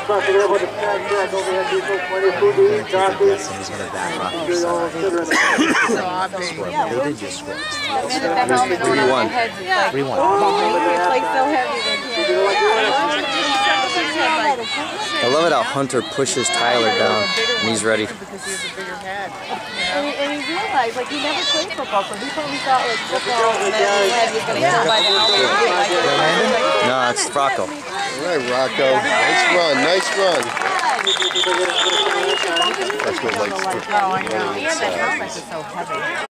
He's going to back off himself. They did just score. 3-1. 3-1. I love it how Hunter pushes Tyler down and he's ready. And he realized, like, he never played football, so he probably thought, like, football and then he was going to get him by the helmet. No, it's Rocco. All right, Rocco. Nice run, nice run. That's what likes to. Oh, I know. And the helmet is so heavy.